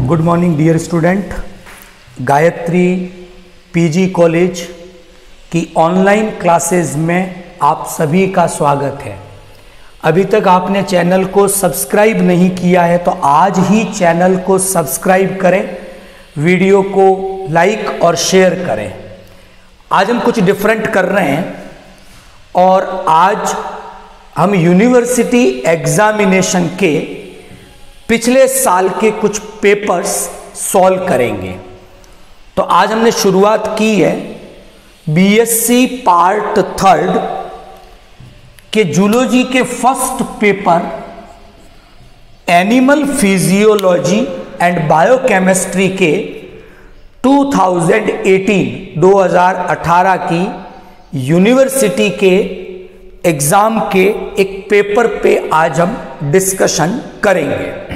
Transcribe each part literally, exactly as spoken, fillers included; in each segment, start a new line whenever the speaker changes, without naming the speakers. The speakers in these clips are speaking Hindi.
Good morning dear student. Gayatri PG college की ऑनलाइन क्लासेस में आप सभी का स्वागत है। अभी तक आपने चैनल को सब्सक्राइब नहीं किया है तो आज ही चैनल को सब्सक्राइब करें, वीडियो को लाइक और शेयर करें। आज हम कुछ डिफरेंट कर रहे हैं और आज हम यूनिवर्सिटी एग्जामिनेशन के पिछले साल के कुछ पेपर्स सॉल्व करेंगे। तो आज हमने शुरुआत की है बीएससी पार्ट थर्ड के जूलॉजी के first paper animal physiology and biochemistry के दो हज़ार अठारह की यूनिवर्सिटी के एग्जाम के एक पेपर पे आज हम डिस्कशन करेंगे।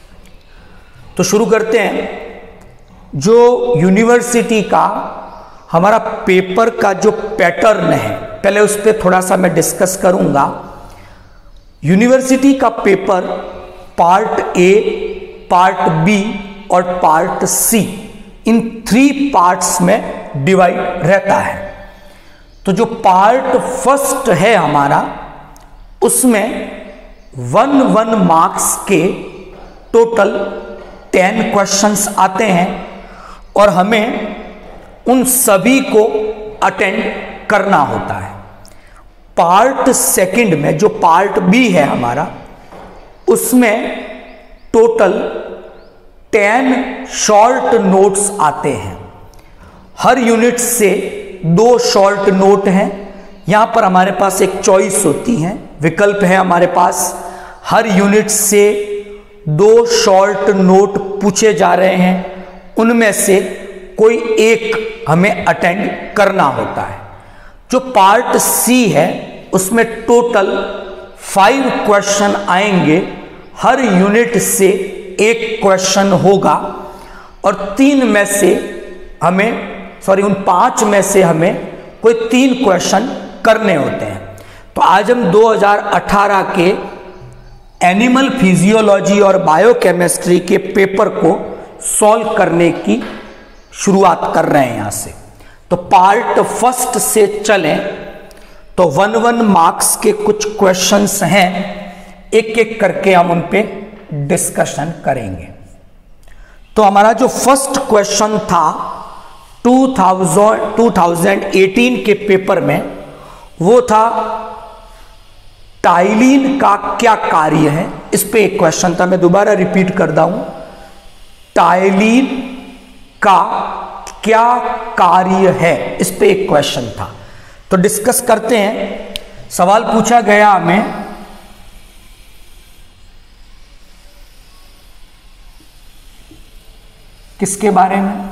तो शुरू करते हैं। जो यूनिवर्सिटी का हमारा पेपर का जो पैटर्न है, पहले उस पर थोड़ा सा मैं डिस्कस करूंगा। यूनिवर्सिटी का paper part A, part B और पार्ट सी, इन थ्री पार्ट्स में डिवाइड रहता है। तो जो पार्ट फर्स्ट है हमारा, उसमें वन वन मार्क्स के टोटल टेन क्वेश्चंस आते हैं और हमें उन सभी को अटेंड करना होता है। पार्ट सेकंड में जो पार्ट बी है हमारा, उसमें टोटल टेन शॉर्ट नोट्स आते हैं। हर यूनिट से दो शॉर्ट नोट हैं। यहां पर हमारे पास एक चॉइस होती है, विकल्प है हमारे पास। हर यूनिट से दो शॉर्ट नोट पूछे जा रहे हैं, उनमें से कोई एक हमें अटेंड करना होता है। जो पार्ट सी है उसमें टोटल फाइव क्वेश्चन आएंगे। हर यूनिट से एक क्वेश्चन होगा और तीन में से हमें सॉरी उन पांच में से हमें कोई तीन क्वेश्चन करने होते हैं। तो आज हम दो हज़ार अठारह के एनिमल फिजियोलॉजी और बायोकेमिस्ट्री के पेपर को सॉल्व करने की शुरुआत कर रहे हैं यहां से। तो पार्ट फर्स्ट से चलें तो वन वन मार्क्स के कुछ क्वेश्चंस हैं, एक एक करके हम उन पे डिस्कशन करेंगे। तो हमारा जो फर्स्ट क्वेश्चन था टू थाउजेंड एटीन के पेपर में, वो था टाइलिन का क्या कार्य है। इस पे एक क्वेश्चन था, मैं दोबारा रिपीट कर दूं। टाइलिन का क्या कार्य है, इस पे एक क्वेश्चन था। तो डिस्कस करते हैं। सवाल पूछा गया हमें किसके बारे में?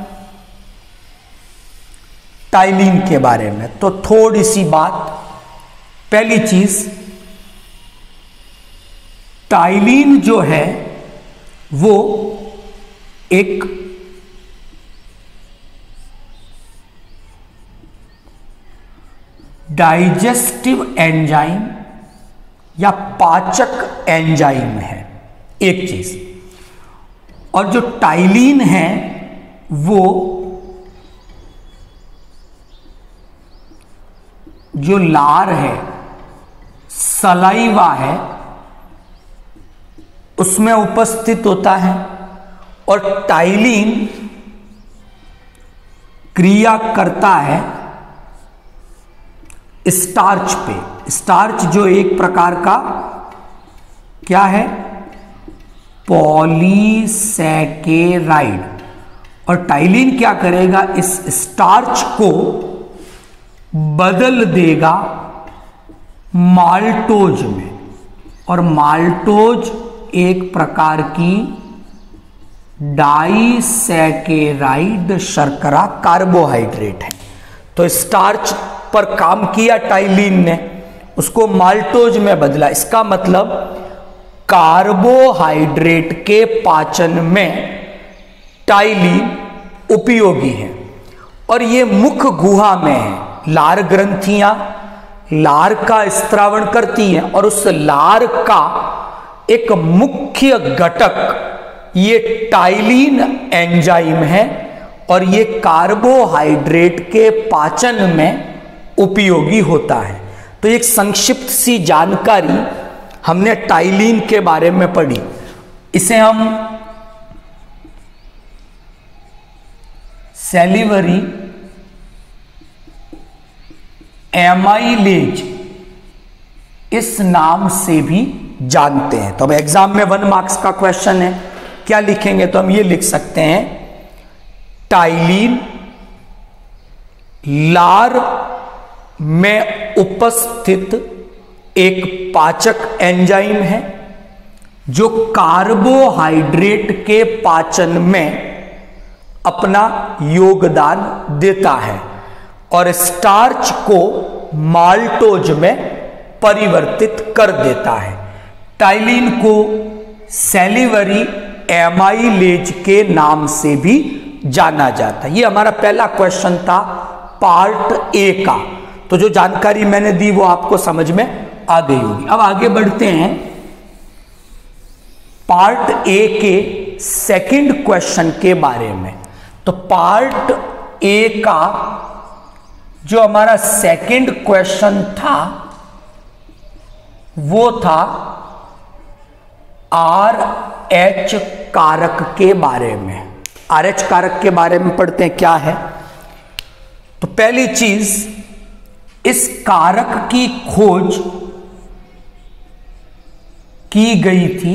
टाइलिन के बारे में। तो थोड़ी सी बात, पहली चीज, टाइलिन जो है वो एक डाइजेस्टिव एंजाइम या पाचक एंजाइम है, एक चीज। और जो टाइलिन है वो जो लार है, सलाइवा है, उसमें उपस्थित होता है। और टाइलिन क्रिया करता है स्टार्च पे। स्टार्च जो एक प्रकार का क्या है, पॉलीसैकेराइड। और टाइलिन क्या करेगा, इस स्टार्च को बदल देगा माल्टोज में। और माल्टोज एक प्रकार की डाइसैकेराइड शर्करा कार्बोहाइड्रेट है। तो स्टार्च पर काम किया टाइलिन ने, उसको माल्टोज में बदला। इसका मतलब कार्बोहाइड्रेट के पाचन में टाइलिन उपयोगी है। और ये मुख गुहा में है। लार ग्रंथियां लार का स्त्रावण करती हैं और उस लार का एक मुख्य घटक ये टाइलिन एंजाइम है और ये कार्बोहाइड्रेट के पाचन में उपयोगी होता है। तो एक संक्षिप्त सी जानकारी हमने टाइलिन के बारे में पढ़ी। इसे हम सैलिवरी एमाइलेज इस नाम से भी जानते हैं। तो अब एग्जाम में वन मार्क्स का क्वेश्चन है, क्या लिखेंगे? तो हम ये लिख सकते हैं, टाइलिन लार में उपस्थित एक पाचक एंजाइम है जो कार्बोहाइड्रेट के पाचन में अपना योगदान देता है और स्टार्च को माल्टोज में परिवर्तित कर देता है। टाइलिन को सैलिवरी एमाइलेज के नाम से भी जाना जाता है। ये हमारा पहला क्वेश्चन था पार्ट ए का। तो जो जानकारी मैंने दी वो आपको समझ में आ गई होगी। अब आगे बढ़ते हैं पार्ट ए के सेकंड क्वेश्चन के बारे में। तो पार्ट ए का जो हमारा सेकंड क्वेश्चन था वो था आर एच कारक के बारे में। आर एच कारक के बारे में पढ़ते हैं क्या है। तो पहली चीज, इस कारक की खोज की गई थी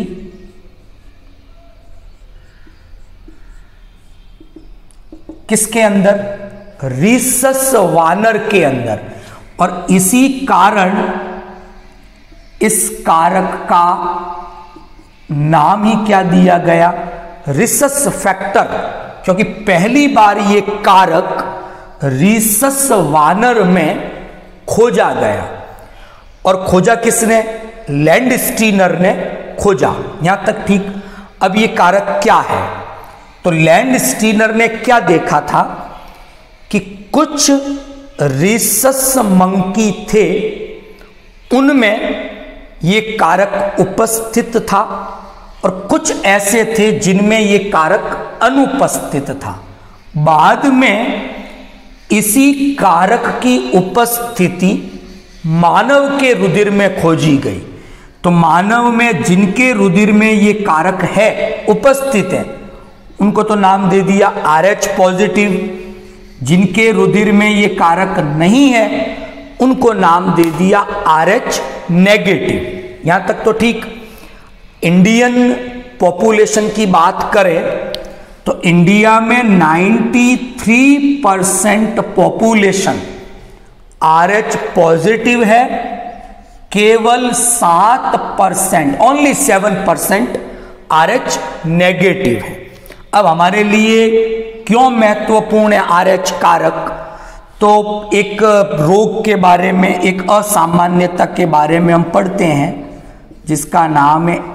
किसके अंदर? रीसस वानर के अंदर। और इसी कारण इस कारक का नाम ही क्या दिया गया? रिसस फैक्टर, क्योंकि पहली बार ये कारक रीसस वानर में खोजा गया। और खोजा किसने? लैंडस्टीनर ने खोजा। यहां तक ठीक। अब ये कारक क्या है? तो लैंडस्टीनर ने क्या देखा था कि कुछ रीसस मंकी थे, उनमें ये कारक उपस्थित था और कुछ ऐसे थे जिनमें ये कारक अनुपस्थित था। बाद में इसी कारक की उपस्थिति मानव के रुधिर में खोजी गई। तो मानव में जिनके रुधिर में ये कारक है, उपस्थित है, उनको तो नाम दे दिया आर एच पॉजिटिव। जिनके रुधिर में ये कारक नहीं है उनको नाम दे दिया आर एच नेगेटिव। यहां तक तो ठीक। इंडियन पॉपुलेशन की बात करें तो इंडिया में तिरानवे percent population R H positive है, केवल सात percent, only seven percent R H negative है। अब हमारे लिए क्यों महत्वपूर्ण है आर एच कारक? तो एक रोग के बारे में, एक असामान्यता के बारे में हम पढ़ते हैं जिसका नाम है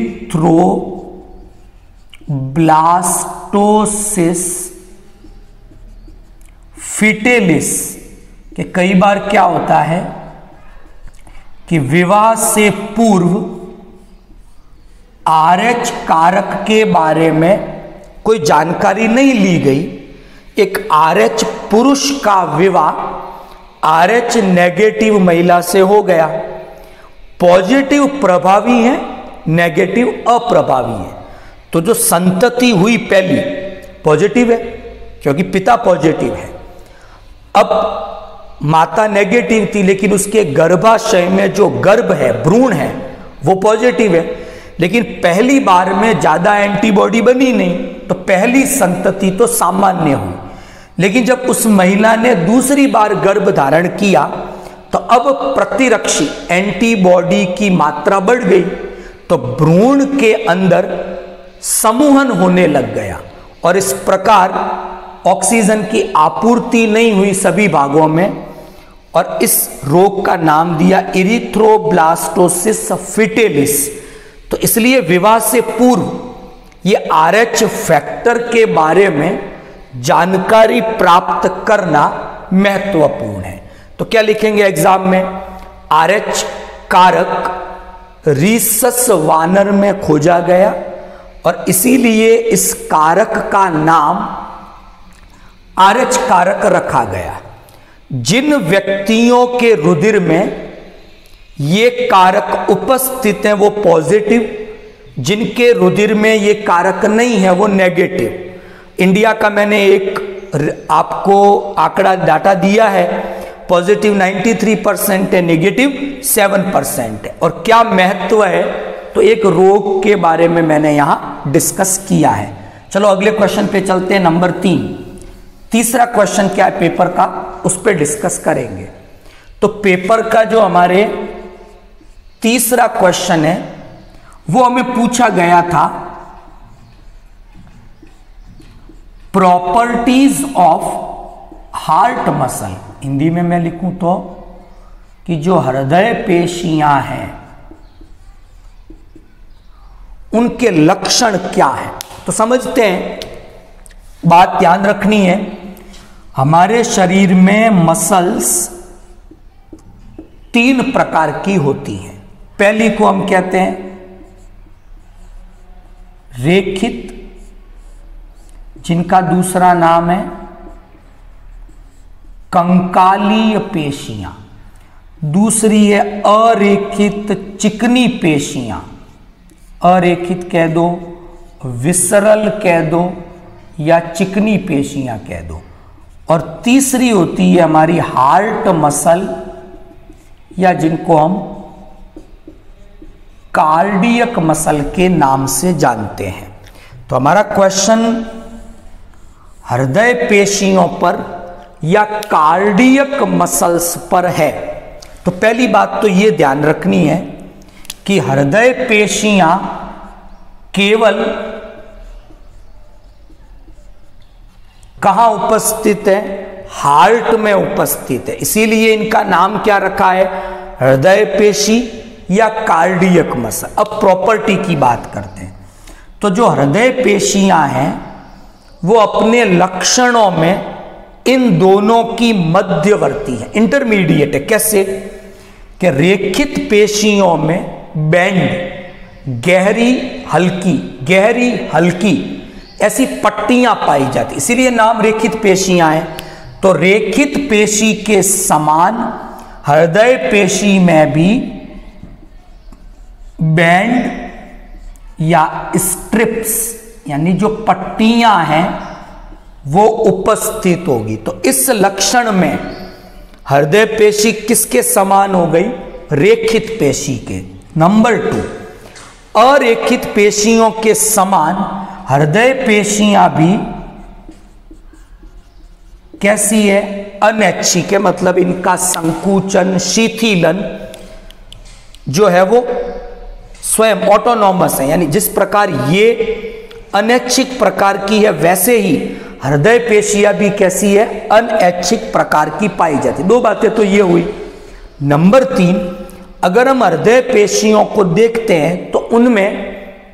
इरिथ्रोब्लास्टोसिस फिटेलिस। कि कई बार क्या होता है कि विवाह से पूर्व आर एच कारक के बारे में कोई जानकारी नहीं ली गई। एक आर एच पुरुष का विवाह आर एच नेगेटिव महिला से हो गया। पॉजिटिव प्रभावी है, नेगेटिव अप्रभावी है। तो जो संतति हुई पहली पॉजिटिव है क्योंकि पिता पॉजिटिव है। अब माता नेगेटिव थी लेकिन उसके गर्भाशय में जो गर्भ है, भ्रूण है, वो पॉजिटिव है। लेकिन पहली बार में ज्यादा एंटीबॉडी बनी नहीं, तो पहली संतति तो सामान्य हुई। लेकिन जब उस महिला ने दूसरी बार गर्भ धारण किया तो अब प्रतिरक्षी एंटीबॉडी की मात्रा बढ़ गई, तो भ्रूण के अंदर समूहन होने लग गया और इस प्रकार ऑक्सीजन की आपूर्ति नहीं हुई सभी भागों में, और इस रोग का नाम दिया इरिथ्रोब्लास्टोसिस फिटेलिस। तो इसलिए विवाह से पूर्व ये आर एच फैक्टर के बारे में जानकारी प्राप्त करना महत्वपूर्ण है। तो क्या लिखेंगे एग्जाम में? आर एच कारक रीसस वानर में खोजा गया और इसीलिए इस कारक का नाम आरएच कारक रखा गया। जिन व्यक्तियों के रुधिर में ये कारक उपस्थित हैं वो पॉजिटिव, जिनके रुधिर में ये कारक नहीं है वो नेगेटिव। इंडिया का मैंने एक आपको आंकड़ा डाटा दिया है, पॉजिटिव तिरानवे परसेंट है, नेगेटिव सात परसेंट है। और क्या महत्व है, तो एक रोग के बारे में मैंने यहां डिस्कस किया है। चलो अगले क्वेश्चन पे चलते हैं, नंबर तीन। तीसरा क्वेश्चन क्या है पेपर का, उस पर डिस्कस करेंगे। तो पेपर का जो हमारे तीसरा क्वेश्चन है वो हमें पूछा गया था, properties of heart muscle. Hindi में मैं लिखूं तो कि जो हृदय पेशियां हैं उनके लक्षण क्या है। तो समझते हैं, बात ध्यान रखनी है, हमारे शरीर में मसल्स तीन प्रकार की होती हैं। पहली को हम कहते हैं रेखित, जिनका दूसरा नाम है कंकालीय पेशियां, दूसरी है अरेखित चिकनी पेशियां, अरेखित कह दो, विसरल कह दो या चिकनी पेशियां कह दो, और तीसरी होती है हमारी हार्ट मसल या जिनको हम कार्डियक मसल के नाम से जानते हैं। तो हमारा क्वेश्चन हृदय पेशियों पर या कार्डियक मसल्स पर है। तो पहली बात तो यह ध्यान रखनी है कि हृदय पेशियां केवल कहां उपस्थित है, हार्ट में उपस्थित है, इसीलिए इनका नाम क्या रखा है, हृदय पेशी या कार्डियक मसल। अब प्रॉपर्टी की बात करते हैं। तो जो हृदय पेशियां हैं वो अपने लक्षणों में इन दोनों की मध्यवर्ती है, इंटरमीडिएट है। कैसे कि रेखित पेशियों में बैंड, गहरी हल्की, गहरी हल्की ऐसी पट्टियां पाई जाती, इसीलिए नाम रेखित पेशियां हैं। तो रेखित पेशी के समान हृदय पेशी में भी बैंड या स्ट्रिप्स यानी जो पट्टियां हैं वो उपस्थित होगी। तो इस लक्षण में हृदय पेशी किसके समान हो गई, रेखित पेशी के। नंबर टू, अरेखित पेशियों के समान हृदय पेशियां भी कैसी है, अनैच्छिक है, मतलब इनका संकुचन, शिथिलन जो है वो स्वयं ऑटोनॉमस है। यानी जिस प्रकार ये अनैच्छिक प्रकार की है वैसे ही हृदय पेशियां भी कैसी है, अनैच्छिक प्रकार की पाई जाती। दो बातें तो ये हुई। नंबर तीन, अगर हम हृदय पेशियों को देखते हैं तो उनमें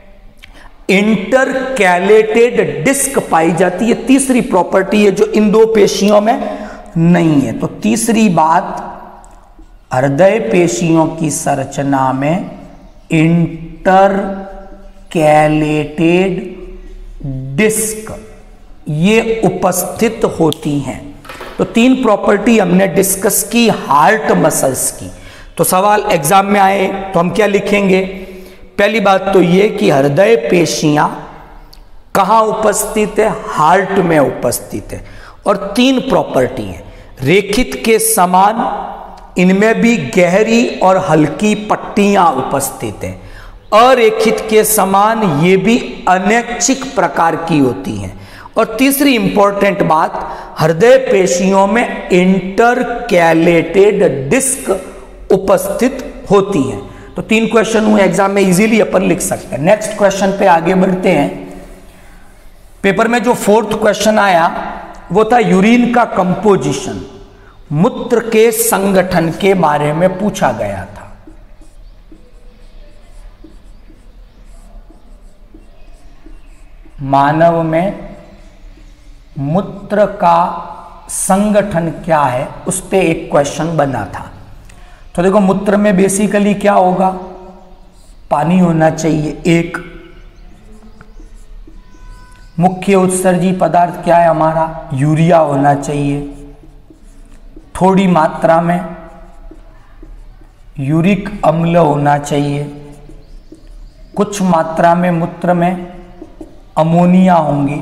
इंटरकैलेटेड डिस्क पाई जाती है। तीसरी प्रॉपर्टी है जो इन दो पेशियों में नहीं है। तो तीसरी बात, हृदय पेशियों की संरचना में इंटरकैलेटेड डिस्क ये उपस्थित होती हैं। तो तीन प्रॉपर्टी हमने डिस्कस की हार्ट मसल्स की। तो सवाल एग्जाम में आए तो हम क्या लिखेंगे, पहली बात तो ये कि हृदय पेशियां कहां उपस्थित है, हार्ट में उपस्थित है। और तीन प्रॉपर्टी है, रेखित के समान इनमें भी गहरी और हल्की पट्टियां उपस्थित हैं, अरेखित के समान ये भी अनैच्छिक प्रकार की होती हैं। और तीसरी इंपॉर्टेंट बात, हृदय पेशियों में इंटरकैलेटेड डिस्क उपस्थित होती हैं। तो तीन क्वेश्चन हुए एग्जाम में, इजीली अपन लिख सकते हैं। नेक्स्ट क्वेश्चन पे आगे बढ़ते हैं। पेपर में जो फोर्थ क्वेश्चन आया वो था यूरिन का कंपोजिशन, मूत्र के संगठन के बारे में पूछा गया था। मानव में मूत्र का संगठन क्या है उस पे एक क्वेश्चन बना था। तो देखो, मूत्र में बेसिकली क्या होगा, पानी होना चाहिए एक, मुख्य उत्सर्जी पदार्थ क्या है हमारा, यूरिया होना चाहिए। थोड़ी मात्रा में यूरिक अम्ल होना चाहिए। कुछ मात्रा में मूत्र में अमोनिया होंगे,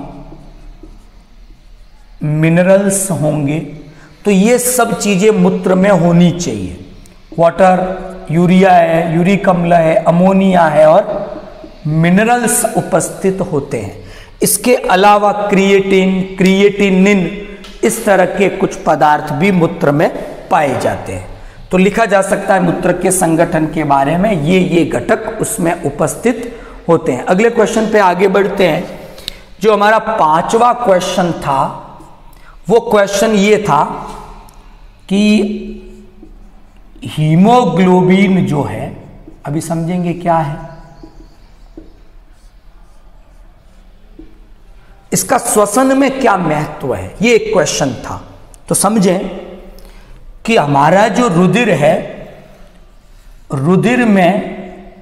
मिनरल्स होंगे। तो ये सब चीजें मूत्र में होनी चाहिए। वाटर, यूरिया है, यूरिक अम्ल है, अमोनिया है और मिनरल्स उपस्थित होते हैं। इसके अलावा क्रिएटिन, क्रिएटिनिन, इस तरह के कुछ पदार्थ भी मूत्र में पाए जाते हैं। तो लिखा जा सकता है मूत्र के संगठन के बारे में, ये ये घटक उसमें उपस्थित होते हैं। अगले क्वेश्चन पे आगे बढ़ते हैं। जो हमारा पांचवा क्वेश्चन था वो क्वेश्चन ये था कि हीमोग्लोबिन जो है, अभी समझेंगे क्या है, इसका श्वसन में क्या महत्व है, ये एक क्वेश्चन था। तो समझें कि हमारा जो रुधिर है, रुधिर में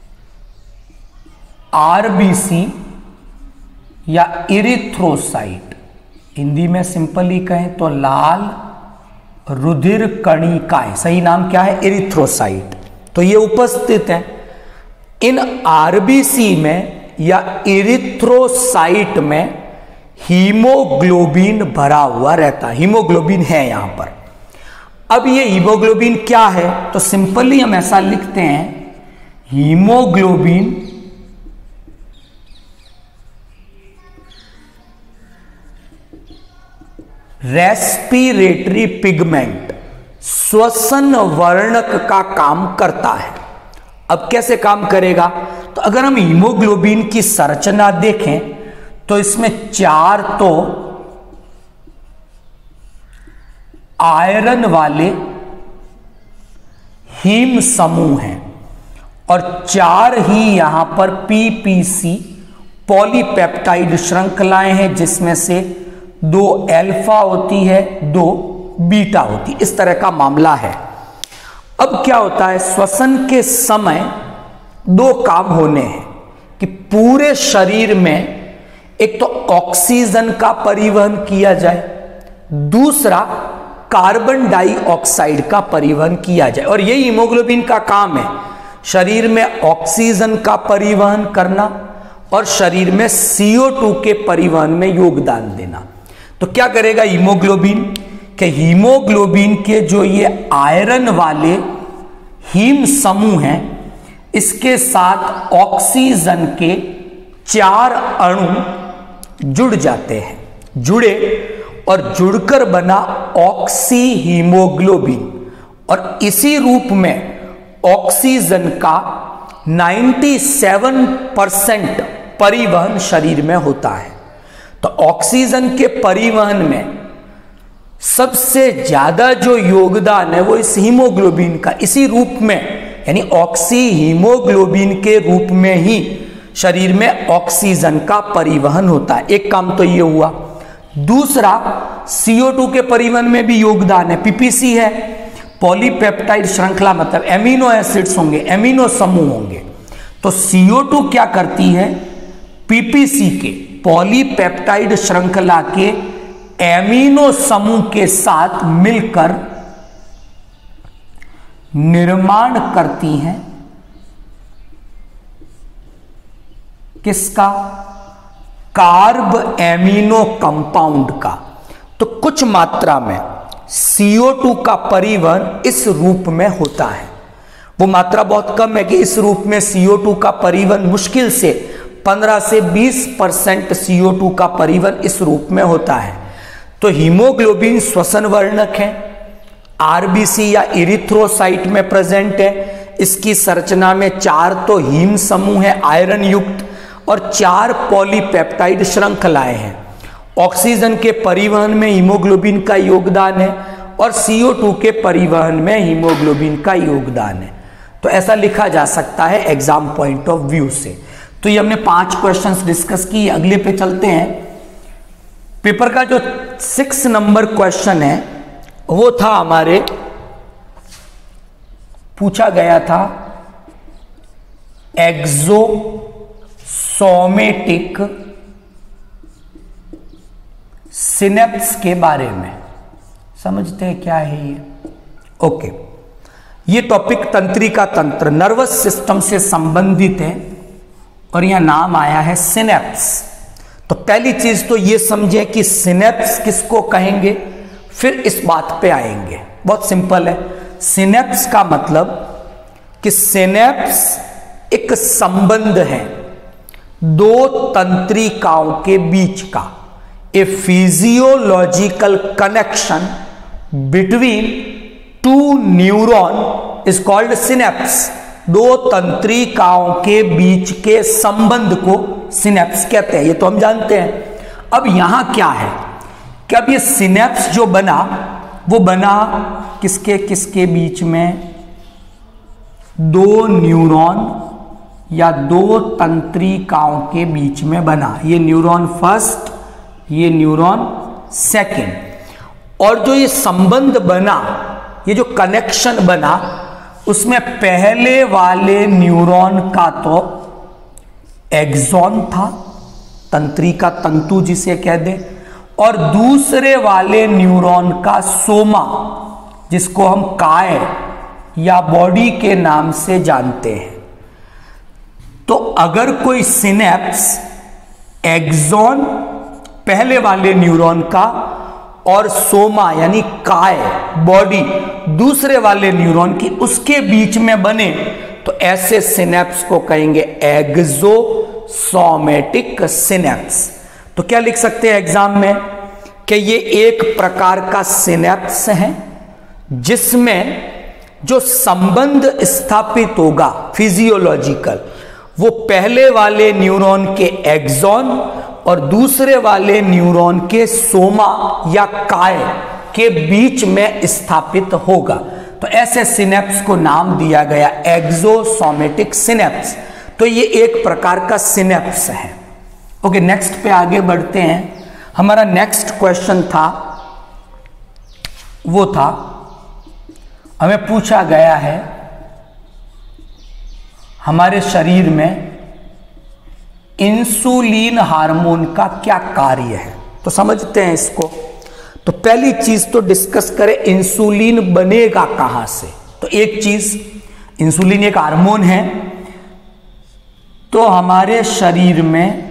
आरबीसी या इरिथ्रोसाइट, हिंदी में सिंपली कहें तो लाल रुधिर कणिकाएं, सही नाम क्या है, इरिथ्रोसाइट, तो ये उपस्थित है। इन आरबीसी में या इरिथ्रोसाइट में हीमोग्लोबिन भरा हुआ रहता है, हीमोग्लोबिन है यहां पर। अब ये हीमोग्लोबिन क्या है, तो सिंपली हम ऐसा लिखते हैं, हीमोग्लोबिन रेस्पिरेटरी पिगमेंट, श्वसन वर्णक का काम करता है। अब कैसे काम करेगा, तो अगर हम हीमोग्लोबिन की संरचना देखें तो इसमें चार तो आयरन वाले हीम समूह हैं और चार ही यहां पर पीपीसी पॉलीपेप्टाइड श्रृंखलाएं हैं, जिसमें से दो अल्फा होती है, दो बीटा होती, इस तरह का मामला है। अब क्या होता है, श्वसन के समय दो काम होने हैं कि पूरे शरीर में एक तो ऑक्सीजन का परिवहन किया जाए, दूसरा कार्बन डाइऑक्साइड का परिवहन किया जाए। और यही हीमोग्लोबिन का काम है, शरीर में ऑक्सीजन का परिवहन करना और शरीर में सी ओ टू के परिवहन में योगदान देना। तो क्या करेगा हीमोग्लोबिन, कि हीमोग्लोबिन के जो ये आयरन वाले हीम समूह हैं, इसके साथ ऑक्सीजन के चार अणु जुड़ जाते हैं, जुड़े और जुड़कर बना ऑक्सी हीमोग्लोबिन, और इसी रूप में ऑक्सीजन का सत्तानवे परसेंट परिवहन शरीर में होता है। तो ऑक्सीजन के परिवहन में सबसे ज्यादा जो योगदान है वो इस हीमोग्लोबिन का, इसी रूप में, यानी ऑक्सी हीमोग्लोबिन के रूप में ही शरीर में ऑक्सीजन का परिवहन होता है। एक काम तो ये हुआ। दूसरा, सी ओ टू के परिवहन में भी योगदान है, पीपीसी है, पॉलीपेप्टाइड श्रृंखला, मतलब एमिनो एसिड्स होंगे, एमिनो समूह होंगे। तो सी ओ टू क्या करती है, पीपीसी के पॉलीपेप्टाइड श्रृंखला के एमिनो समूह के साथ मिलकर निर्माण करती हैं किसका, कार्ब एमिनो कंपाउंड का। तो कुछ मात्रा में सी ओ टू का परिवहन इस रूप में होता है। वो मात्रा बहुत कम है कि इस रूप में सी ओ टू का परिवहन मुश्किल से पंद्रह से बीस परसेंट सी ओ टू का परिवहन इस रूप में होता है। तो हीमोग्लोबिन श्वसन वर्णक है, आरबीसी या इरिथ्रोसाइट में प्रेजेंट है। इसकी संरचना में चार तो हीम समूह है आयरन युक्त और चार पॉलीपेप्टाइड श्रृंखलाएं हैं। ऑक्सीजन के परिवहन में हीमोग्लोबिन का योगदान है और सी ओ टू के परिवहन में हीमोग्लोबिन का योगदान है। तो ऐसा लिखा जा सकता है एग्जाम पॉइंट ऑफ व्यू से। तो ये हमने पांच क्वेश्चंस डिस्कस किए। अगले पे चलते हैं। पेपर का जो सिक्स नंबर क्वेश्चन है वो था हमारे, पूछा गया था एक्सोसोमेटिक सिनेप्स के बारे में। समझते हैं क्या है ये? ओके, ये टॉपिक तंत्रिका तंत्र, नर्वस सिस्टम से संबंधित है और यह नाम आया है सिनेप्स। तो पहली चीज तो ये समझें कि सिनेप्स किसको कहेंगे, फिर इस बात पे आएंगे। बहुत सिंपल है। सिनेप्स का मतलब कि सिनेप्स एक संबंध है दो तंत्रिकाओं के बीच का, a physiological connection between two neuron is called synapse. दो तंत्रिकाओं के बीच के संबंध को सिनेप्स कहते हैं, ये तो हम जानते हैं। अब यहां क्या है कि अब ये सिनेप्स जो बना वो बना किसके किसके बीच में? दो न्यूरॉन या दो तंत्रिकाओं के बीच में बना। ये न्यूरॉन फर्स्ट, ये न्यूरॉन सेकंड। और जो ये संबंध बना, ये जो कनेक्शन बना, उसमें पहले वाले न्यूरॉन का तो एक्सॉन था, तंत्रिका तंतु जिसे कह दे, और दूसरे वाले न्यूरॉन का सोमा, जिसको हम काय या बॉडी के नाम से जानते हैं। तो अगर कोई सिनेप्स एक्सॉन पहले वाले न्यूरॉन का और सोमा यानी काय बॉडी दूसरे वाले न्यूरॉन की, उसके बीच में बने, तो ऐसे सिनेप्स को कहेंगे एक्सोसोमेटिक सिनेप्स। तो क्या लिख सकते हैं एग्जाम में कि ये एक प्रकार का सिनेप्स है जिसमें जो संबंध स्थापित होगा फिजियोलॉजिकल, वो पहले वाले न्यूरॉन के एक्सॉन और दूसरे वाले न्यूरॉन के सोमा या काय के बीच में स्थापित होगा। तो ऐसे सिनेप्स को नाम दिया गया एक्सोसोमेटिक सिनेप्स। तो ये एक प्रकार का सिनेप्स है। ओके, नेक्स्ट पे आगे बढ़ते हैं। हमारा नेक्स्ट क्वेश्चन था, वो था हमें पूछा गया है हमारे शरीर में इंसुलिन हार्मोन का क्या कार्य है। तो समझते हैं इसको। तो पहली चीज तो डिस्कस करें, इंसुलिन बनेगा कहां से। तो एक चीज, इंसुलिन एक हार्मोन है, तो हमारे शरीर में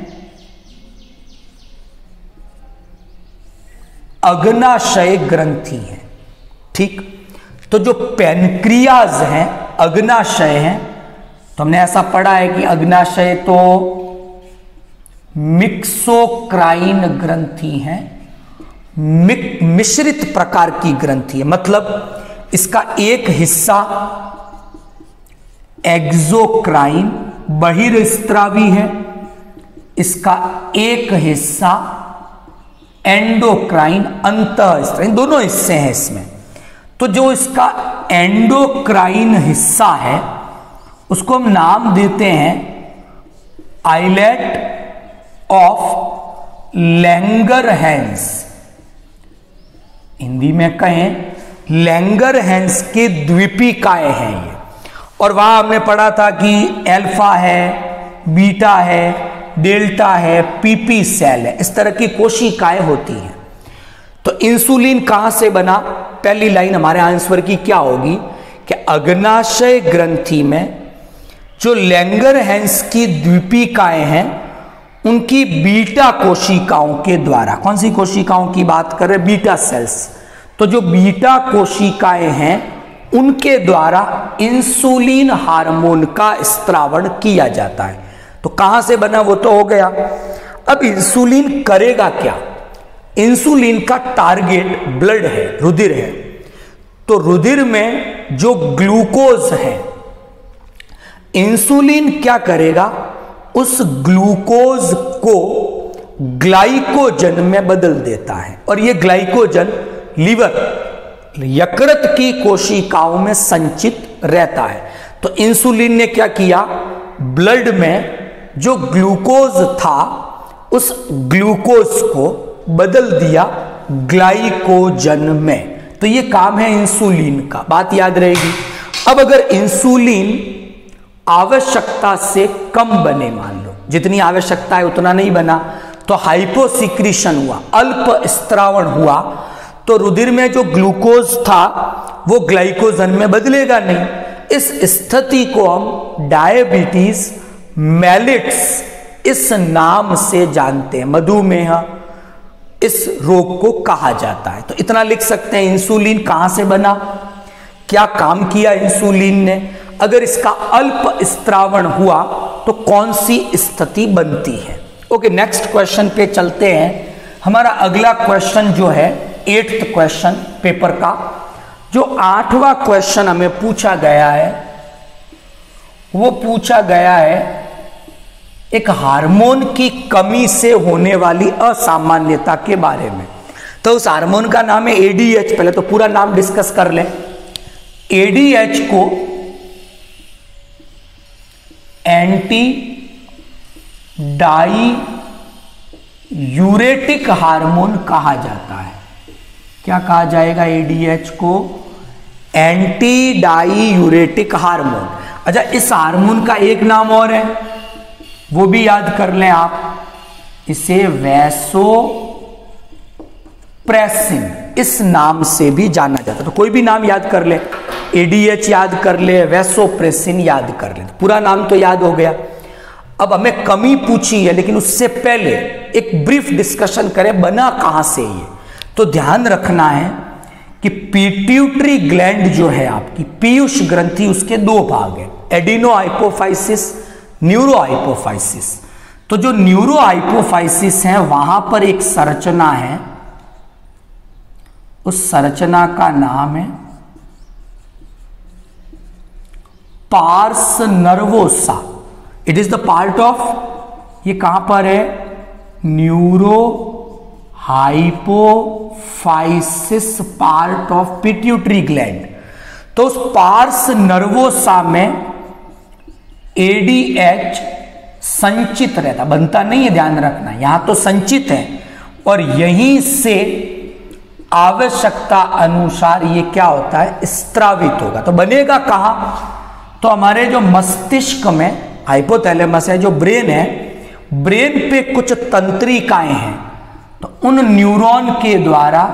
अग्नाशय ग्रंथि है, ठीक। तो जो पैनक्रियाज हैं, अग्नाशय हैं, तो हमने ऐसा पढ़ा है कि अग्नाशय तो मिक्सोक्राइन ग्रंथि है, मिश्रित प्रकार की ग्रंथि है। मतलब इसका एक हिस्सा एक्सोक्राइन बहिर्स्त्रावी है, इसका एक हिस्सा एंडोक्राइन अंतःस्त्रावी, दोनों हिस्से हैं इसमें। तो जो इसका एंडोक्राइन हिस्सा है उसको हम नाम देते हैं आइलेट ऑफ लैंगरहैंस। हिंदी में कहें लैंगरहैंस के द्वीपिकाएं हैं ये। और वहां हमने पढ़ा था कि अल्फा है, बीटा है, डेल्टा है, पीपी सेल है, इस तरह की कोशिकाएं होती हैं। तो इंसुलिन कहां से बना? पहली लाइन हमारे आंसर की क्या होगी कि अग्नाशय ग्रंथि में जो लैंगरहैंस की द्वीपिकाएं हैं उनकी बीटा कोशिकाओं के द्वारा, कौन सी कोशिकाओं की बात कर रहे हैं? Beta cells. तो जो बीटा कोशिकाएं हैं उनके द्वारा इंसुलिन हार्मोन का स्त्रावण किया जाता है। तो कहां से बना वो तो हो गया। अब इंसुलिन करेगा क्या? इंसुलिन का टारगेट ब्लड है, रुधिर है। तो रुधिर में जो ग्लूकोज है, इंसुलिन क्या करेगा? उस ग्लूकोज को ग्लाइकोजन में बदल देता है और यह ग्लाइकोजन लीवर, यकृत की कोशिकाओं में संचित रहता है। तो इंसुलिन ने क्या किया? ब्लड में जो ग्लूकोज था उस ग्लूकोज को बदल दिया ग्लाइकोजन में। तो यह काम है इंसुलिन का, बात याद रहेगी। अब अगर इंसुलिन आवश्यकता से कम बने, मान लो जितनी आवश्यकता है उतना नहीं बना, तो हाइपोसिक्रीशन हुआ, अल्प स्त्रावण हुआ, तो रुधिर में जो ग्लूकोज था वो ग्लाइकोजन में बदलेगा नहीं। इस स्थिति को हम डायबिटीज मेलिट्स इस नाम से जानते हैं, मधुमेह इस रोग को कहा जाता है। तो इतना लिख सकते हैं, इंसुलिन कहां से बना, क्या काम किया इंसुलिन ने, अगर इसका अल्प स्त्रावण हुआ तो कौन सी स्थिति बनती है। ओके, नेक्स्ट क्वेश्चन पे चलते हैं। हमारा अगला क्वेश्चन जो है एट्थ क्वेश्चन पेपर का, जो आठवां क्वेश्चन हमें पूछा गया है वो पूछा गया है एक हार्मोन की कमी से होने वाली असामान्यता के बारे में। तो उस हार्मोन का नाम है एडीएच। पहले तो पूरा नाम डिस्कस कर लें। एडीएच को एंटी डाई यूरेटिक हार्मोन कहा जाता है। क्या कहा जाएगा? एडीएच को एंटी डाई यूरेटिक हार्मोन। अच्छा, इस हार्मोन का एक नाम और है, वो भी याद कर लें आप, इसे वैसोप्रेसिन इस नाम से भी जाना जाता है। तो कोई भी नाम याद कर ले, एडीएच याद कर ले, वैसोप्रेसिन याद कर ले, पूरा नाम तो याद हो गया। अब हमें कमी पूछी है, लेकिन उससे पहले एक ब्रीफ डिस्कशन करें, बना कहां से ये। तो ध्यान रखना है कि पिट्यूटरी ग्लैंड जो है आपकी पीयूष ग्रंथि, उसके दो भाग हैं, एडिनो हाइपोफाइसिस, न्यूरो हाइपोफाइसिस। तो जो न्यूरो हाइपोफाइसिस है वहां पर एक संरचना है, उस संरचना का नाम है pars nervosa. It is the part of, ये कहां पर है? Neurohypophysis part of pituitary gland. तो उस पार्स नर्वोसा में एडीएच संचित रहता, बनता नहीं है, ध्यान रखना, यहां तो संचित है, और यहीं से आवश्यकता अनुसार ये क्या होता है? स्त्रावित होगा। तो बनेगा कहां? तो हमारे जो मस्तिष्क में हाइपोथैलेमस है, जो ब्रेन है, ब्रेन पे कुछ तंत्रिकाएं हैं, तो उन न्यूरॉन के द्वारा,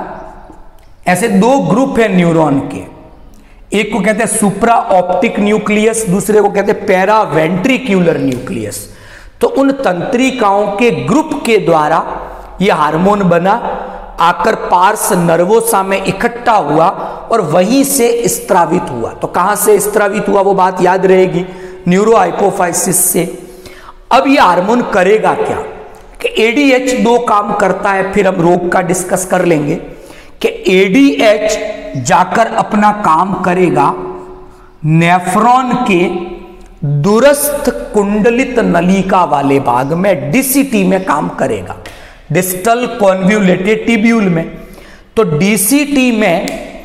ऐसे दो ग्रुप है न्यूरॉन के, एक को कहते हैं सुप्रा ऑप्टिक न्यूक्लियस, दूसरे को कहते हैं पैरा वेंट्रिक्यूलर न्यूक्लियस। तो उन तंत्रिकाओं के ग्रुप के द्वारा यह हार्मोन बना, आकर पार्स नर्वोसा में इकट्ठा हुआ और वहीं से स्त्रावित हुआ। तो कहां से स्त्रावित हुआ वो बात याद रहेगी, न्यूरो हाइपोफाइसिस से। अब यह हार्मोन करेगा क्या कि एडीएच दो काम करता है, फिर हम रोग का डिस्कस कर लेंगे कि एडीएच जाकर अपना काम करेगा नेफ्रॉन के दूरस्थ कुंडलित नलिका वाले भाग में, डीसीटी में काम करेगा, डिस्टल कॉन्व्यूलेटेड टिब्यूल में। तो डीसीटी में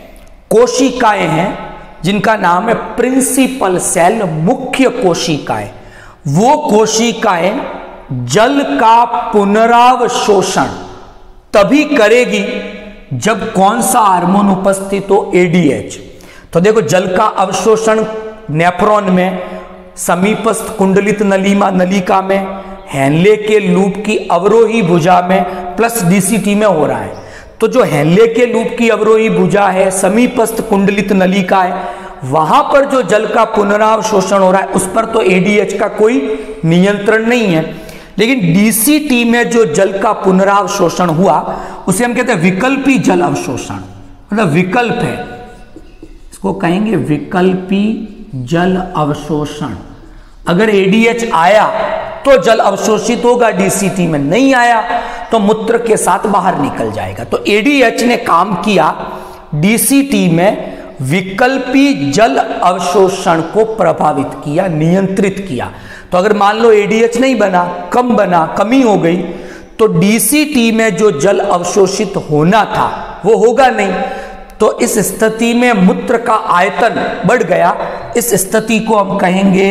कोशिकाएं हैं जिनका नाम है प्रिंसिपल सेल, मुख्य कोशिकाएं। वो कोशिकाएं जल का पुनरावशोषण तभी करेगी जब कौन सा हार्मोन उपस्थित हो? एडीएच। तो देखो, जल का अवशोषण नेफ्रॉन में, समीपस्थ कुंडलित नलीमा नलिका में, हेनले के लूप की अवरोही भुजा में, प्लस डीसीटी में हो रहा है। तो जो हेनले के लूप की अवरोही भुजा है, समीपस्थ कुंडलित नलिका है, वहां पर जो जल का पुनरावशोषण हो रहा है उस पर तो एडीएच का कोई नियंत्रण नहीं है। लेकिन डीसीटी में जो जल का पुनरावशोषण हुआ उसे हम कहते हैं विकल्पी जल अवशोषण, मतलब विकल्प है, इसको कहेंगे विकल्पी जल अवशोषण। अगर एडीएच आया तो जल अवशोषित होगा, डीसीटी में नहीं आया तो मूत्र के साथ बाहर निकल जाएगा। तो एडीएच ने काम किया डीसीटी में, विकल्पी जल अवशोषण को प्रभावित किया, नियंत्रित किया। तो अगर मान लो एडीएच नहीं बना, कम बना, कमी हो गई, तो डीसीटी में जो जल अवशोषित होना था वो होगा नहीं। तो इस स्थिति में मूत्र का आयतन बढ़ गया। इस स्थिति को हम कहेंगे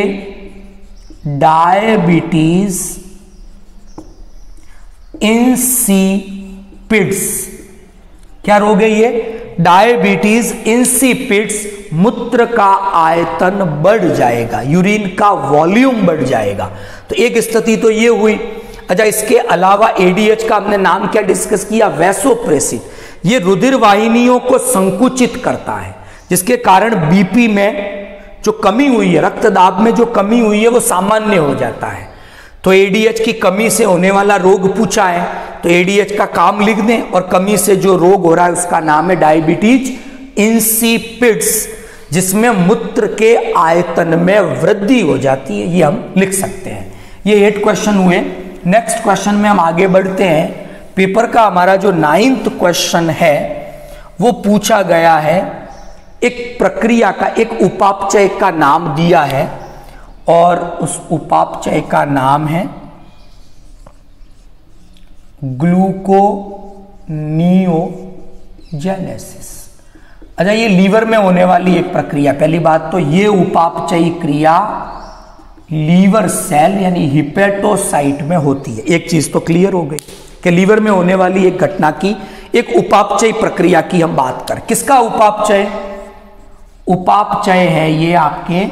डायबिटीज इंसिपिड्स। क्या रोग है ये? Diabetes insipidus. मूत्र का आयतन बढ़ जाएगा, यूरिन का वॉल्यूम बढ़ जाएगा। तो एक स्थिति तो ये हुई। अच्छा, इसके अलावा एडीएच का हमने नाम क्या डिस्कस किया? वैसोप्रेसिन। ये रुधिर वाहिनियों को संकुचित करता है, जिसके कारण बीपी में जो कमी हुई है, रक्तदाब में जो कमी हुई है, वो सामान्य हो जाता है। तो एडीएच की कमी से होने वाला रोग पूछा है, तो एडीएच का काम लिख दें, और कमी से जो रोग हो रहा है उसका नाम है डायबिटीज इंसिपिड्स, जिसमें मूत्र के आयतन में वृद्धि हो जाती है, ये हम लिख सकते हैं। ये एट क्वेश्चन हुए। नेक्स्ट क्वेश्चन में हम आगे बढ़ते हैं। पेपर का हमारा जो नाइन्थ क्वेश्चन है वो पूछा गया है, एक प्रक्रिया का, एक उपापचय का नाम दिया है, और उस उपापचय का नाम है ग्लूकोनियोजेनेसिस। अच्छा, ये लीवर में होने वाली एक प्रक्रिया। पहली बात तो ये उपापचयी क्रिया लीवर सेल यानी हिपेटोसाइट में होती है। एक चीज तो क्लियर हो गई कि लीवर में होने वाली एक घटना की, एक उपापचय प्रक्रिया की हम बात करें। किसका उपापचय? उपापचय है ये आपके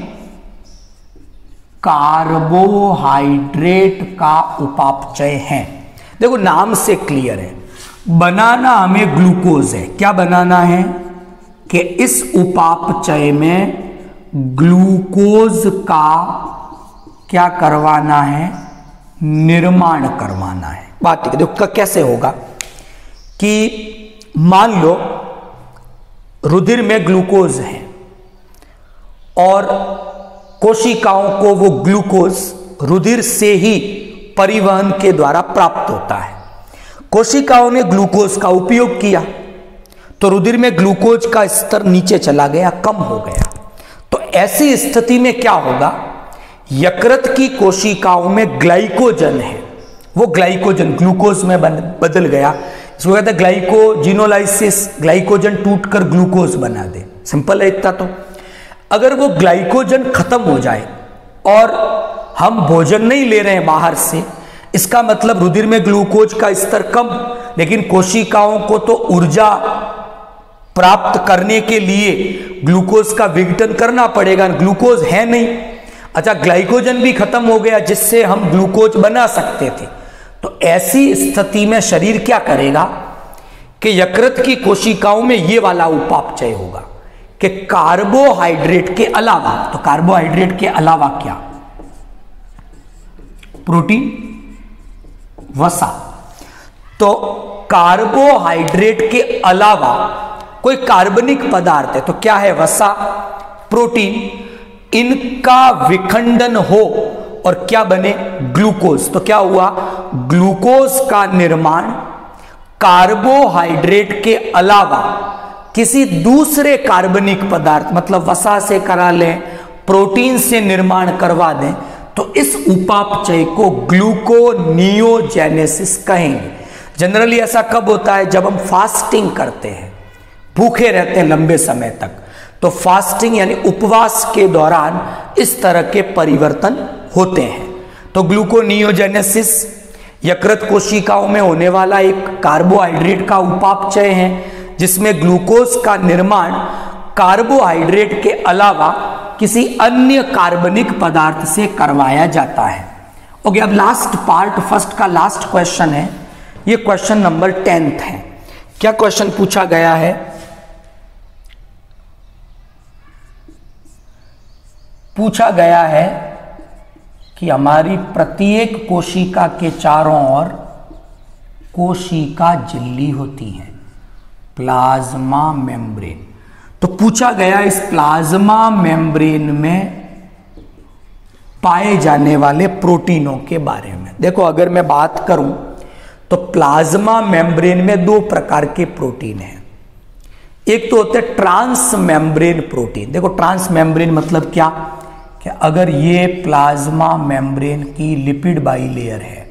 कार्बोहाइड्रेट का उपापचय है। देखो नाम से क्लियर है, बनाना हमें ग्लूकोज है। क्या बनाना है? कि इस उपापचय में ग्लूकोज का क्या करवाना है? निर्माण करवाना है। बात ठीक है। देखो कैसे होगा कि मान लो रुधिर में ग्लूकोज है और कोशिकाओं को वो ग्लूकोज रुधिर से ही परिवहन के द्वारा प्राप्त होता है। कोशिकाओं ने ग्लूकोज का उपयोग किया तो रुधिर में ग्लूकोज का स्तर नीचे चला गया, कम हो गया। तो ऐसी स्थिति में क्या होगा? यकृत की कोशिकाओं में ग्लाइकोजन है, वो ग्लाइकोजन ग्लूकोज में बदल गया। इसको कहते हैं ग्लाइकोजिनोलाइसिस। ग्लाइकोजन टूटकर ग्लूकोज बना दे। सिंपल है इतना तो। अगर वो ग्लाइकोजन खत्म हो जाए और हम भोजन नहीं ले रहे हैं बाहर से, इसका मतलब रुधिर में ग्लूकोज का स्तर कम, लेकिन कोशिकाओं को तो ऊर्जा प्राप्त करने के लिए ग्लूकोज का विघटन करना पड़ेगा। ग्लूकोज है नहीं। अच्छा, ग्लाइकोजन भी खत्म हो गया जिससे हम ग्लूकोज बना सकते थे। तो ऐसी स्थिति में शरीर क्या करेगा कि यकृत की कोशिकाओं में ये वाला उपापचय होगा कि कार्बोहाइड्रेट के अलावा, तो कार्बोहाइड्रेट के अलावा क्या? प्रोटीन, वसा। तो कार्बोहाइड्रेट के अलावा कोई कार्बनिक पदार्थ है, तो क्या है? वसा, प्रोटीन। इनका विखंडन हो और क्या बने? ग्लूकोज। तो क्या हुआ? ग्लूकोज का निर्माण कार्बोहाइड्रेट के अलावा किसी दूसरे कार्बनिक पदार्थ मतलब वसा से करा लें, प्रोटीन से निर्माण करवा दें, तो इस उपापचय को ग्लूकोनियोजेनेसिस कहेंगे। जनरली ऐसा कब होता है? जब हम फास्टिंग करते हैं, भूखे रहते हैं लंबे समय तक, तो फास्टिंग यानी उपवास के दौरान इस तरह के परिवर्तन होते हैं। तो ग्लूकोनियोजेनेसिस यकृत कोशिकाओं में होने वाला एक कार्बोहाइड्रेट का उपापचय है, जिसमें ग्लूकोज का निर्माण कार्बोहाइड्रेट के अलावा किसी अन्य कार्बनिक पदार्थ से करवाया जाता है। ओके, अब लास्ट पार्ट, फर्स्ट का लास्ट क्वेश्चन है। ये क्वेश्चन नंबर टेंथ है। क्या क्वेश्चन पूछा गया है? पूछा गया है कि हमारी प्रत्येक कोशिका के चारों ओर कोशिका झिल्ली होती है, प्लाज्मा मेम्ब्रेन। तो पूछा गया इस प्लाज्मा मेम्ब्रेन में पाए जाने वाले प्रोटीनों के बारे में। देखो, अगर मैं बात करूं तो प्लाज्मा मेम्ब्रेन में दो प्रकार के प्रोटीन हैं। एक तो होते हैं ट्रांस मेम्ब्रेन प्रोटीन। देखो, ट्रांस मेम्ब्रेन मतलब क्या? कि अगर ये प्लाज्मा मेम्ब्रेन की लिपिड बाइलेयर है,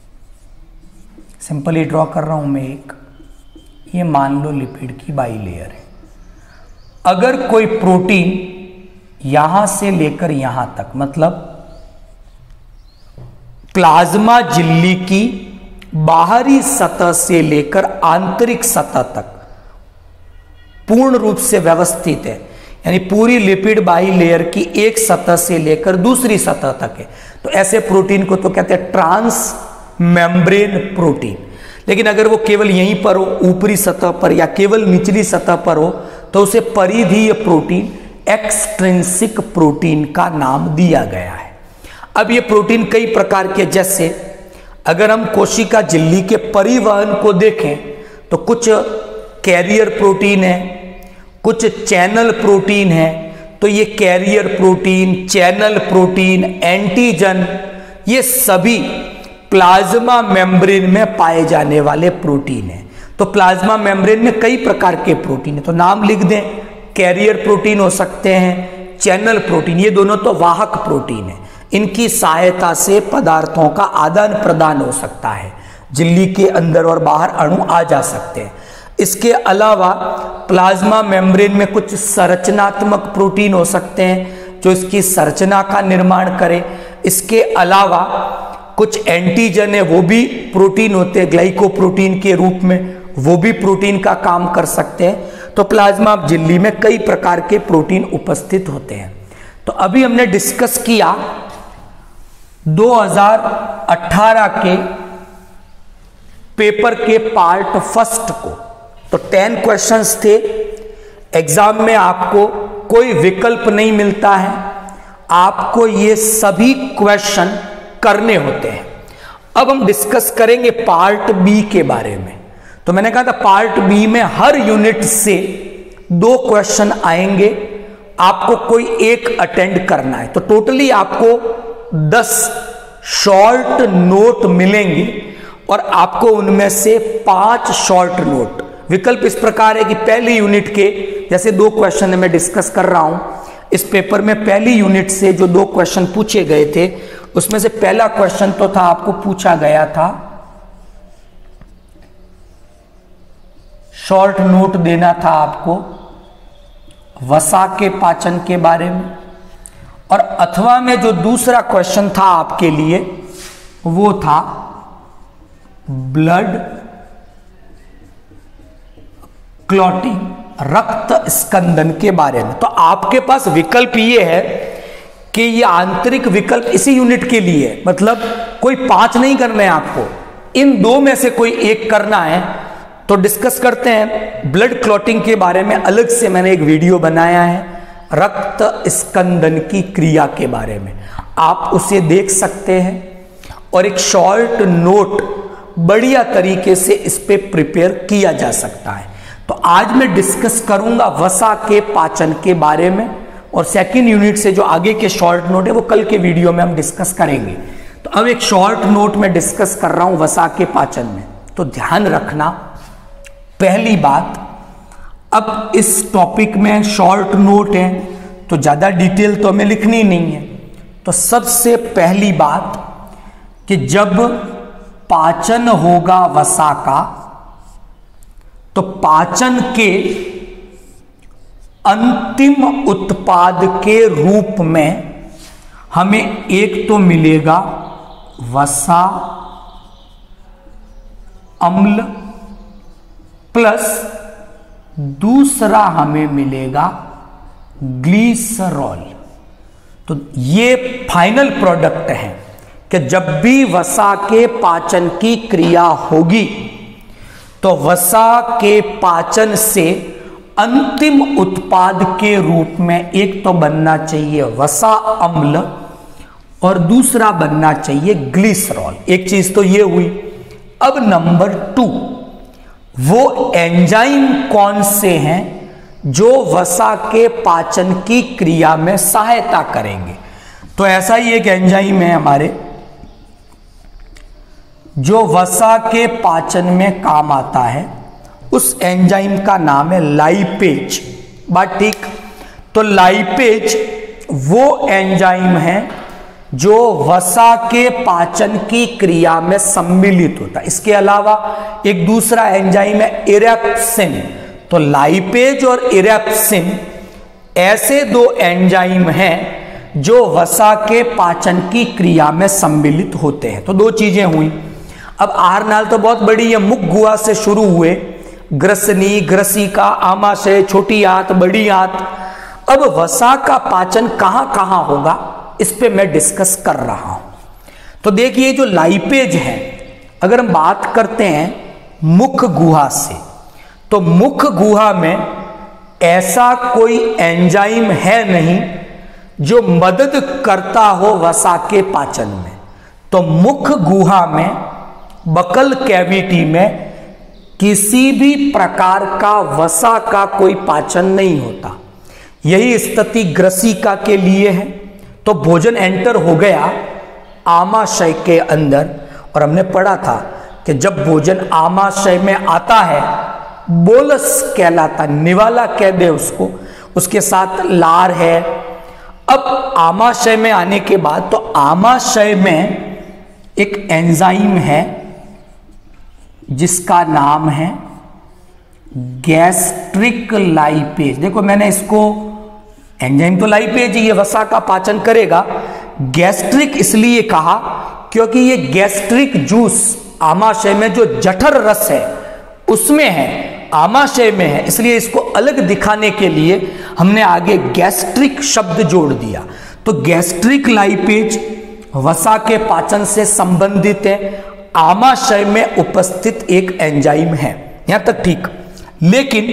सिंपली ड्रॉ कर रहा हूं मैं एक, ये मान लो लिपिड की बाइलेयर है। अगर कोई प्रोटीन यहां से लेकर यहां तक, मतलब प्लाज्मा झिल्ली की बाहरी सतह से लेकर आंतरिक सतह तक पूर्ण रूप से व्यवस्थित है, यानी पूरी लिपिड बाइलेयर की एक सतह से लेकर दूसरी सतह तक है, तो ऐसे प्रोटीन को तो कहते हैं ट्रांस मेम्ब्रेन प्रोटीन। लेकिन अगर वो केवल यहीं पर हो, ऊपरी सतह पर या केवल निचली सतह पर हो, तो उसे परिधीय प्रोटीन, एक्सट्रिंसिक प्रोटीन का नाम दिया गया है। अब ये प्रोटीन कई प्रकार के, जैसे अगर हम कोशिका झिल्ली के परिवहन को देखें तो कुछ कैरियर प्रोटीन है, कुछ चैनल प्रोटीन है। तो ये carrier protein, channel protein, antigen, ये सभी प्लाज्मा मेम्ब्रेन में पाए जाने वाले प्रोटीन हैं। तो प्लाज्मा मेम्ब्रेन में कई प्रकार के प्रोटीन है, तो नाम लिख दें। कैरियर प्रोटीन हो सकते हैं, चैनल प्रोटीन, ये दोनों तो वाहक प्रोटीन है। इनकी सहायता से पदार्थों का आदान प्रदान हो सकता है, झिल्ली के अंदर और बाहर अणु आ जा सकते हैं। इसके अलावा प्लाज्मा मेम्ब्रेन में कुछ संरचनात्मक प्रोटीन हो सकते हैं जो इसकी संरचना का निर्माण करें। इसके अलावा कुछ एंटीजन है, वो भी प्रोटीन होते हैं ग्लाइकोप्रोटीन के रूप में, वो भी प्रोटीन का काम कर सकते हैं। तो प्लाज्मा झिल्ली में कई प्रकार के प्रोटीन उपस्थित होते हैं। तो अभी हमने डिस्कस किया दो हज़ार अठारह के पेपर के पार्ट फर्स्ट को। तो टेन क्वेश्चंस थे। एग्जाम में आपको कोई विकल्प नहीं मिलता है, आपको ये सभी क्वेश्चन करने होते हैं। अब हम डिस्कस करेंगे पार्ट बी के बारे में। तो मैंने कहा था पार्ट बी में हर यूनिट से दो क्वेश्चन आएंगे, आपको कोई एक अटेंड करना है। तो टोटली आपको दस शॉर्ट नोट मिलेंगे और आपको उनमें से पांच शॉर्ट नोट, विकल्प इस प्रकार है कि पहली यूनिट के जैसे दो क्वेश्चन मैं डिस्कस कर रहा हूं, इस पेपर में पहली यूनिट से जो दो क्वेश्चन पूछे गए थे उसमें से पहला क्वेश्चन तो था, आपको पूछा गया था शॉर्ट नोट देना था आपको वसा के पाचन के बारे में, और अथवा में जो दूसरा क्वेश्चन था आपके लिए वो था ब्लड क्लॉटिंग, रक्त स्कंदन के बारे में। तो आपके पास विकल्प ये है कि ये आंतरिक विकल्प इसी यूनिट के लिए है, मतलब कोई पांच नहीं करना है आपको, इन दो में से कोई एक करना है। तो डिस्कस करते हैं ब्लड क्लॉटिंग के बारे में। अलग से मैंने एक वीडियो बनाया है रक्त स्कंदन की क्रिया के बारे में, आप उसे देख सकते हैं और एक शॉर्ट नोट बढ़िया तरीके से इस पे प्रिपेयर किया जा सकता है। तो आज मैं डिस्कस करूंगा वसा के पाचन के बारे में, और सेकंड यूनिट से जो आगे के शॉर्ट नोट है वो कल के वीडियो में हम डिस्कस करेंगे। तो अब एक शॉर्ट नोट में डिस्कस कर रहा हूं वसा के पाचन में। तो ध्यान रखना, पहली बात, अब इस टॉपिक में शॉर्ट नोट है तो ज्यादा डिटेल तो हमें लिखनी नहीं है। तो सबसे पहली बात कि जब पाचन होगा वसा का, तो पाचन के अंतिम उत्पाद के रूप में हमें एक तो मिलेगा वसा अम्ल, प्लस दूसरा हमें मिलेगा ग्लिसरॉल। तो ये फाइनल प्रोडक्ट है कि जब भी वसा के पाचन की क्रिया होगी तो वसा के पाचन से अंतिम उत्पाद के रूप में एक तो बनना चाहिए वसा अम्ल और दूसरा बनना चाहिए ग्लिसरॉल। एक चीज तो ये हुई। अब नंबर टू, वो एंजाइम कौन से हैं जो वसा के पाचन की क्रिया में सहायता करेंगे। तो ऐसा ही एक एंजाइम है हमारे जो वसा के पाचन में काम आता है, उस एंजाइम का नाम है लाइपेज। बात ठीक। तो लाइपेज वो एंजाइम है जो वसा के पाचन की क्रिया में सम्मिलित होता है। इसके अलावा एक दूसरा एंजाइम है इरेप्सिन। तो लाइपेज और इरेप्सिन ऐसे दो एंजाइम हैं जो वसा के पाचन की क्रिया में सम्मिलित होते हैं। तो दो चीजें हुई। अब आहार नाल तो बहुत बड़ी है, मुख गुहा से शुरू हुए, ग्रसनी, ग्रसिका, आमाशय, छोटी आंत, बड़ी आंत। अब वसा का पाचन कहां कहां होगा इस पे मैं डिस्कस कर रहा हूं। तो देखिए जो लाइपेज है अगर हम बात करते हैं मुख गुहा से, तो मुख गुहा में ऐसा कोई एंजाइम है नहीं जो मदद करता हो वसा के पाचन में। तो मुख गुहा में, बकल कैविटी में किसी भी प्रकार का वसा का कोई पाचन नहीं होता। यही स्थिति ग्रसिका के लिए है। तो भोजन एंटर हो गया आमाशय के अंदर, और हमने पढ़ा था कि जब भोजन आमाशय में आता है, बोलस कहलाता, निवाला कह दे उसको, उसके साथ लार है। अब आमाशय में आने के बाद, तो आमाशय में एक एंजाइम है जिसका नाम है गैस्ट्रिक लाइपेज। देखो मैंने इसको, एंजाइम तो लाइपेज ही, ये वसा का पाचन करेगा। गैस्ट्रिक इसलिए कहा क्योंकि ये गैस्ट्रिक जूस आमाशय में जो जठर रस है उसमें है, आमाशय में है, इसलिए इसको अलग दिखाने के लिए हमने आगे गैस्ट्रिक शब्द जोड़ दिया। तो गैस्ट्रिक लाइपेज वसा के पाचन से संबंधित है, आमाशय में उपस्थित एक एंजाइम है। यहां तक ठीक। लेकिन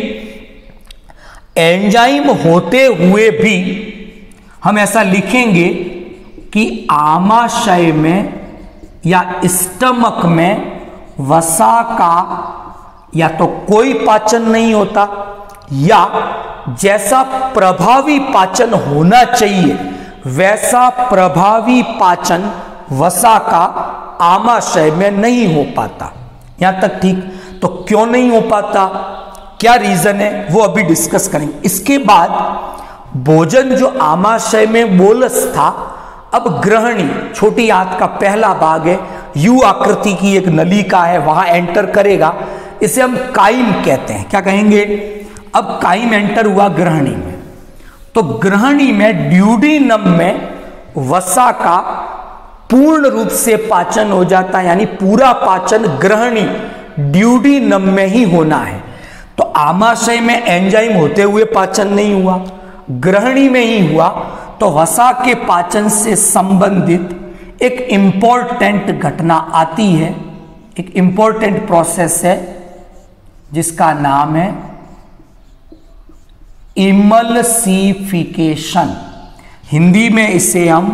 एंजाइम होते हुए भी हम ऐसा लिखेंगे कि आमाशय में या स्टमक में वसा का या तो कोई पाचन नहीं होता, या जैसा प्रभावी पाचन होना चाहिए वैसा प्रभावी पाचन वसा का आमाशय में नहीं हो पाता। यहां तक ठीक। तो क्यों नहीं हो पाता, क्या रीजन है, वो अभी डिस्कस करेंगे। इसके बाद भोजन जो आमाशय में बोलस था, अब ग्रहणी, छोटी आंत का पहला भाग है, यू आकृति की एक नलिका है, वहां एंटर करेगा। इसे हम काइम कहते हैं। क्या कहेंगे, अब काइम एंटर हुआ ग्रहणी में, तो ग्रहणी में ड्यूडीनम में वसा का पूर्ण रूप से पाचन हो जाता है, यानी पूरा पाचन ग्रहणी ड्यूडीनम में ही होना है। तो आमाशय में एंजाइम होते हुए पाचन नहीं हुआ, ग्रहणी में ही हुआ। तो वसा के पाचन से संबंधित एक इंपॉर्टेंट घटना आती है, एक इंपॉर्टेंट प्रोसेस है जिसका नाम है इमल्सिफिकेशन। हिंदी में इसे हम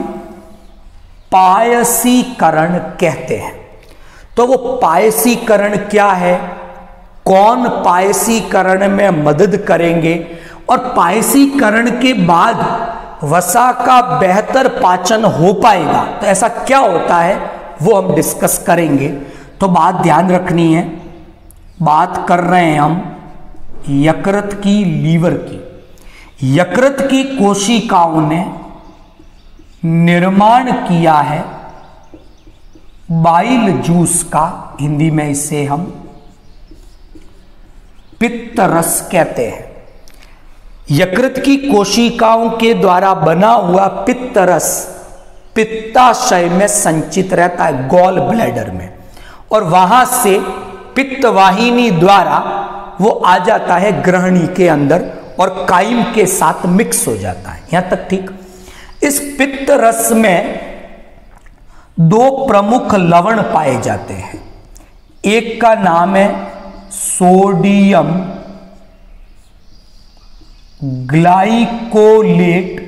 पायसीकरण कहते हैं। तो वो पायसीकरण क्या है, कौन पायसीकरण में मदद करेंगे, और पायसीकरण के बाद वसा का बेहतर पाचन हो पाएगा, तो ऐसा क्या होता है वो हम डिस्कस करेंगे। तो बात ध्यान रखनी है, बात कर रहे हैं हम यकृत की, लीवर की। यकृत की कोशिकाओं ने निर्माण किया है बाइल जूस का, हिंदी में इसे हम पित्त रस कहते हैं। यकृत की कोशिकाओं के द्वारा बना हुआ पित्त रस पित्ताशय में संचित रहता है, गॉल ब्लैडर में, और वहां से पित्त वाहिनी द्वारा वो आ जाता है ग्रहणी के अंदर और काइम के साथ मिक्स हो जाता है। यहां तक ठीक। इस पित्त रस में दो प्रमुख लवण पाए जाते हैं, एक का नाम है सोडियम ग्लाइकोलेट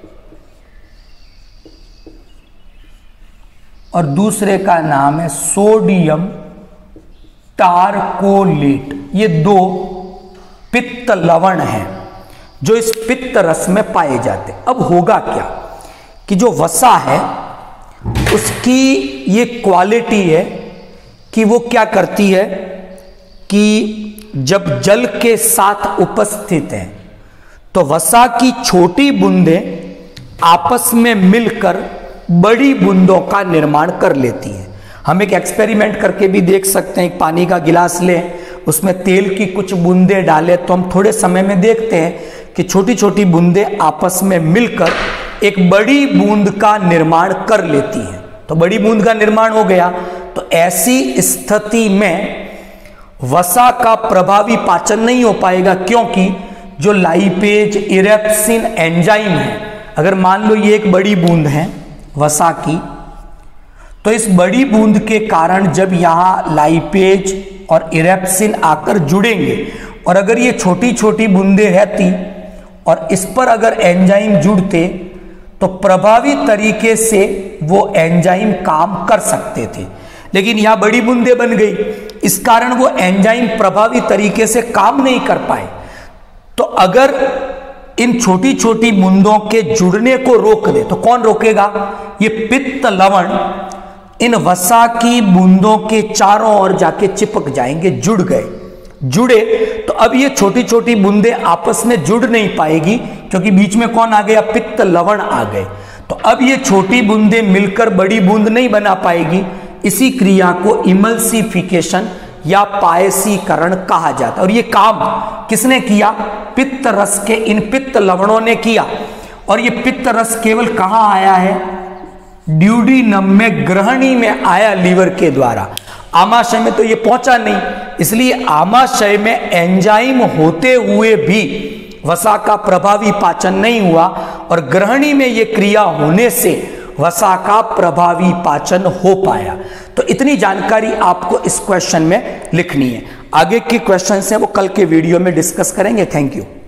और दूसरे का नाम है सोडियम टारकोलेट। ये दो पित्त लवण हैं जो इस पित्त रस में पाए जाते हैं। अब होगा क्या कि जो वसा है उसकी ये क्वालिटी है कि वो क्या करती है कि जब जल के साथ उपस्थित है तो वसा की छोटी बूंदें आपस में मिलकर बड़ी बूंदों का निर्माण कर लेती हैं। हम एक एक्सपेरिमेंट करके भी देख सकते हैं। एक पानी का गिलास लें, उसमें तेल की कुछ बूंदें डालें, तो हम थोड़े समय में देखते हैं कि छोटी छोटी बूंदें आपस में मिलकर एक बड़ी बूंद का निर्माण कर लेती हैं। तो बड़ी बूंद का निर्माण हो गया। तो ऐसी स्थिति में वसा का प्रभावी पाचन नहीं हो पाएगा, क्योंकि जो लाइपेज इरेप्सिन एंजाइम है, अगर मान लो ये एक बड़ी बूंद है वसा की, तो इस बड़ी बूंद के कारण जब यहां लाइपेज और इरेप्सिन आकर जुड़ेंगे और अगर ये छोटी छोटी बूंदें रहती और इस पर अगर एंजाइम जुड़ते तो प्रभावी तरीके से वो एंजाइम काम कर सकते थे, लेकिन यहां बड़ी बूंदें बन गई, इस कारण वो एंजाइम प्रभावी तरीके से काम नहीं कर पाए। तो अगर इन छोटी छोटी बूंदों के जुड़ने को रोक दे तो कौन रोकेगा? ये पित्त लवण इन वसा की बूंदों के चारों ओर जाके चिपक जाएंगे। जुड़ गए, जुड़े तो अब ये छोटी छोटी बूंदें आपस में जुड़ नहीं पाएगी क्योंकि बीच में कौन आ गया? पित्त लवण आ गए। तो अब ये छोटी बूंदें मिलकर बड़ी बूंद नहीं बना पाएगी। इसी क्रिया को इमल्सिफिकेशन या पायसीकरण कहा जाता है। और ये काम किसने किया? पित्त रस के इन पित्त लवणों ने किया। और ये पित्त रस केवल कहां आया है? ड्यूडीनम में, ग्रहणी में आया लीवर के द्वारा। आमाशय में तो ये पहुंचा नहीं, इसलिए आमाशय में एंजाइम होते हुए भी वसा का प्रभावी पाचन नहीं हुआ और ग्रहणी में ये क्रिया होने से वसा का प्रभावी पाचन हो पाया। तो इतनी जानकारी आपको इस क्वेश्चन में लिखनी है। आगे के क्वेश्चन हैं वो कल के वीडियो में डिस्कस करेंगे। Thank you.